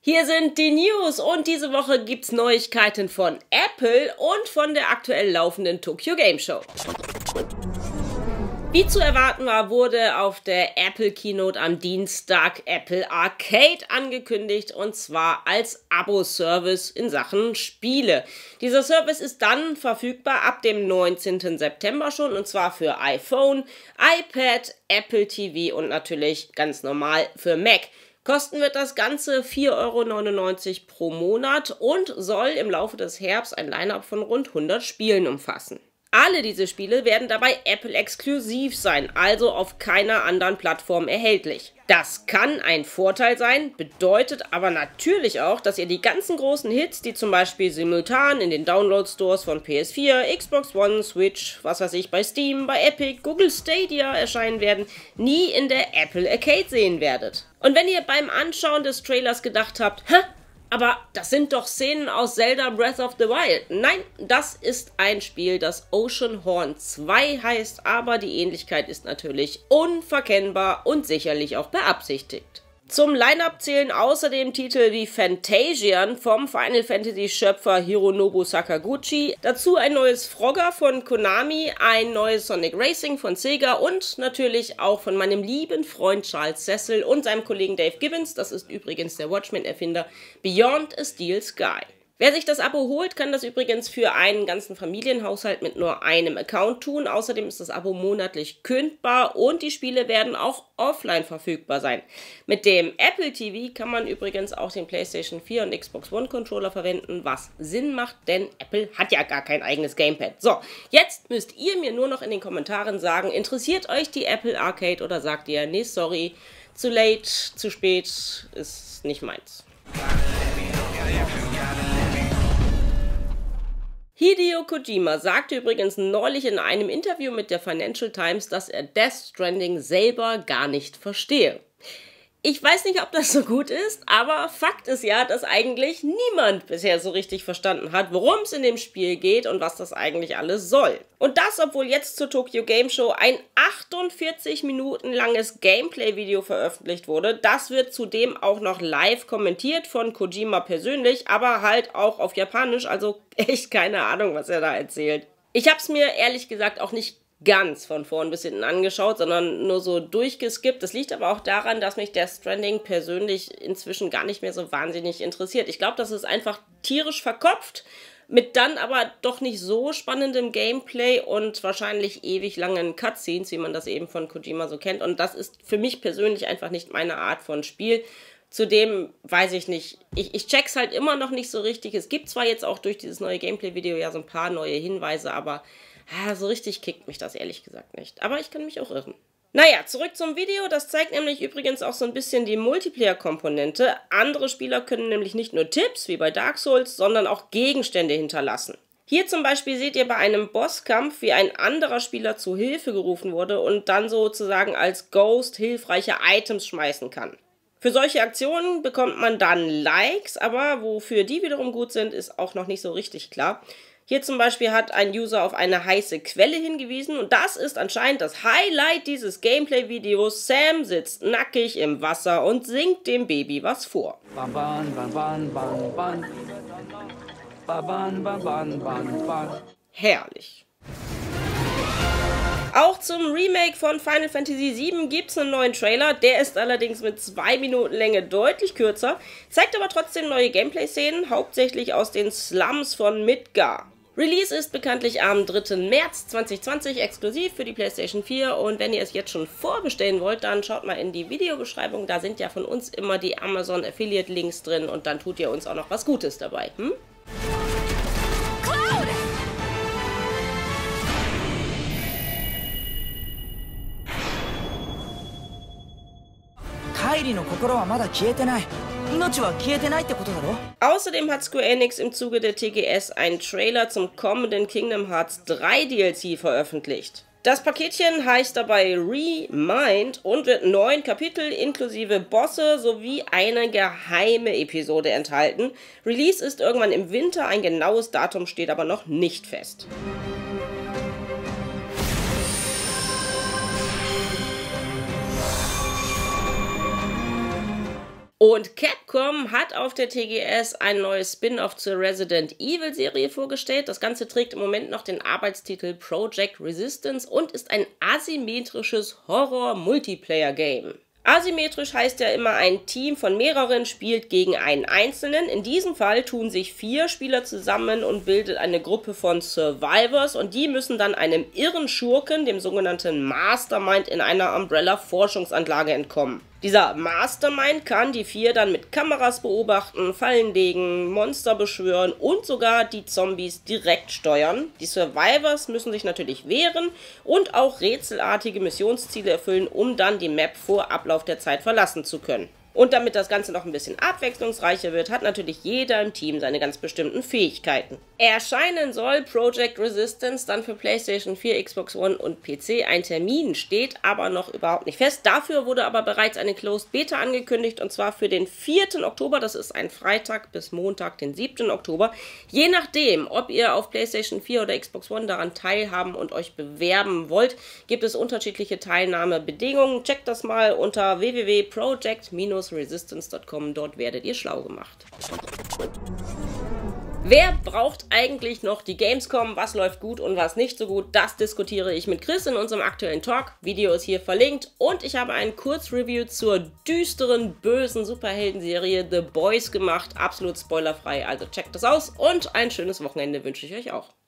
Hier sind die News und diese Woche gibt's Neuigkeiten von Apple und von der aktuell laufenden Tokyo Game Show. Wie zu erwarten war, wurde auf der Apple Keynote am Dienstag Apple Arcade angekündigt, und zwar als Abo-Service in Sachen Spiele. Dieser Service ist dann verfügbar ab dem 19. September schon, und zwar für iPhone, iPad, Apple TV und natürlich ganz normal für Mac. Kosten wird das Ganze 4,99 € pro Monat und soll im Laufe des Herbsts ein Line-Up von rund 100 Spielen umfassen. Alle diese Spiele werden dabei Apple-exklusiv sein, also auf keiner anderen Plattform erhältlich. Das kann ein Vorteil sein, bedeutet aber natürlich auch, dass ihr die ganzen großen Hits, die zum Beispiel simultan in den Download-Stores von PS4, Xbox One, Switch, was weiß ich, bei Steam, bei Epic, Google Stadia erscheinen werden, nie in der Apple Arcade sehen werdet. Und wenn ihr beim Anschauen des Trailers gedacht habt, aber das sind doch Szenen aus Zelda Breath of the Wild. Nein, das ist ein Spiel, das Oceanhorn 2 heißt, aber die Ähnlichkeit ist natürlich unverkennbar und sicherlich auch beabsichtigt. Zum Line-Up zählen außerdem Titel wie Fantasian vom Final Fantasy Schöpfer Hironobu Sakaguchi, dazu ein neues Frogger von Konami, ein neues Sonic Racing von Sega und natürlich auch von meinem lieben Freund Charles Cecil und seinem Kollegen Dave Gibbons, das ist übrigens der Watchmen-Erfinder, Beyond a Steel Sky. Wer sich das Abo holt, kann das übrigens für einen ganzen Familienhaushalt mit nur einem Account tun. Außerdem ist das Abo monatlich kündbar und die Spiele werden auch offline verfügbar sein. Mit dem Apple TV kann man übrigens auch den PlayStation 4 und Xbox One Controller verwenden, was Sinn macht, denn Apple hat ja gar kein eigenes Gamepad. So, jetzt müsst ihr mir nur noch in den Kommentaren sagen, interessiert euch die Apple Arcade oder sagt ihr, nee, sorry, zu late, zu spät, ist nicht meins. Hideo Kojima sagte übrigens neulich in einem Interview mit der Financial Times, dass er Death Stranding selber gar nicht verstehe. Ich weiß nicht, ob das so gut ist, aber Fakt ist ja, dass eigentlich niemand bisher so richtig verstanden hat, worum es in dem Spiel geht und was das eigentlich alles soll. Und das, obwohl jetzt zur Tokyo Game Show ein 48 Minuten langes Gameplay-Video veröffentlicht wurde. Das wird zudem auch noch live kommentiert von Kojima persönlich, aber halt auch auf Japanisch, also echt keine Ahnung, was er da erzählt. Ich habe es mir ehrlich gesagt auch nicht ganz von vorn bis hinten angeschaut, sondern nur so durchgeskippt. Das liegt aber auch daran, dass mich Death Stranding persönlich inzwischen gar nicht mehr so wahnsinnig interessiert. Ich glaube, das ist einfach tierisch verkopft, mit dann aber doch nicht so spannendem Gameplay und wahrscheinlich ewig langen Cutscenes, wie man das eben von Kojima so kennt. Und das ist für mich persönlich einfach nicht meine Art von Spiel. Zudem weiß ich nicht, ich check's halt immer noch nicht so richtig. Es gibt zwar jetzt auch durch dieses neue Gameplay-Video ja so ein paar neue Hinweise, aber so richtig kickt mich das ehrlich gesagt nicht. Aber ich kann mich auch irren. Naja, zurück zum Video. Das zeigt nämlich übrigens auch so ein bisschen die Multiplayer-Komponente. Andere Spieler können nämlich nicht nur Tipps, wie bei Dark Souls, sondern auch Gegenstände hinterlassen. Hier zum Beispiel seht ihr bei einem Bosskampf, wie ein anderer Spieler zu Hilfe gerufen wurde und dann sozusagen als Ghost hilfreiche Items schmeißen kann. Für solche Aktionen bekommt man dann Likes, aber wofür die wiederum gut sind, ist auch noch nicht so richtig klar. Hier zum Beispiel hat ein User auf eine heiße Quelle hingewiesen und das ist anscheinend das Highlight dieses Gameplay-Videos. Sam sitzt nackig im Wasser und singt dem Baby was vor. Herrlich. Auch zum Remake von Final Fantasy VII gibt es einen neuen Trailer, der ist allerdings mit 2 Minuten Länge deutlich kürzer, zeigt aber trotzdem neue Gameplay-Szenen, hauptsächlich aus den Slums von Midgar. Release ist bekanntlich am 3. März 2020 exklusiv für die PlayStation 4 und wenn ihr es jetzt schon vorbestellen wollt, dann schaut mal in die Videobeschreibung, da sind ja von uns immer die Amazon Affiliate Links drin und dann tut ihr uns auch noch was Gutes dabei. Außerdem hat Square Enix im Zuge der TGS einen Trailer zum kommenden Kingdom Hearts 3 DLC veröffentlicht. Das Paketchen heißt dabei Remind und wird 9 Kapitel inklusive Bosse sowie eine geheime Episode enthalten. Release ist irgendwann im Winter, ein genaues Datum steht aber noch nicht fest. Und Capcom hat auf der TGS ein neues Spin-off zur Resident Evil Serie vorgestellt. Das Ganze trägt im Moment noch den Arbeitstitel Project Resistance und ist ein asymmetrisches Horror-Multiplayer-Game. Asymmetrisch heißt ja immer, ein Team von mehreren spielt gegen einen Einzelnen. In diesem Fall tun sich 4 Spieler zusammen und bildet eine Gruppe von Survivors und die müssen dann einem irren Schurken, dem sogenannten Mastermind, in einer Umbrella-Forschungsanlage entkommen. Dieser Mastermind kann die 4 dann mit Kameras beobachten, Fallen legen, Monster beschwören und sogar die Zombies direkt steuern. Die Survivors müssen sich natürlich wehren und auch rätselartige Missionsziele erfüllen, um dann die Map vor Ablauf der Zeit verlassen zu können. Und damit das Ganze noch ein bisschen abwechslungsreicher wird, hat natürlich jeder im Team seine ganz bestimmten Fähigkeiten. Erscheinen soll Project Resistance dann für PlayStation 4, Xbox One und PC. Ein Termin steht aber noch überhaupt nicht fest. Dafür wurde aber bereits eine Closed Beta angekündigt und zwar für den 4. Oktober. Das ist ein Freitag bis Montag, den 7. Oktober. Je nachdem, ob ihr auf PlayStation 4 oder Xbox One daran teilhaben und euch bewerben wollt, gibt es unterschiedliche Teilnahmebedingungen. Checkt das mal unter www.project-resistance.com. Dort werdet ihr schlau gemacht. Wer braucht eigentlich noch die Gamescom? Was läuft gut und was nicht so gut? Das diskutiere ich mit Chris in unserem aktuellen Talk. Video ist hier verlinkt und ich habe ein Kurzreview zur düsteren, bösen Superhelden-Serie The Boys gemacht. Absolut spoilerfrei, also checkt das aus und ein schönes Wochenende wünsche ich euch auch.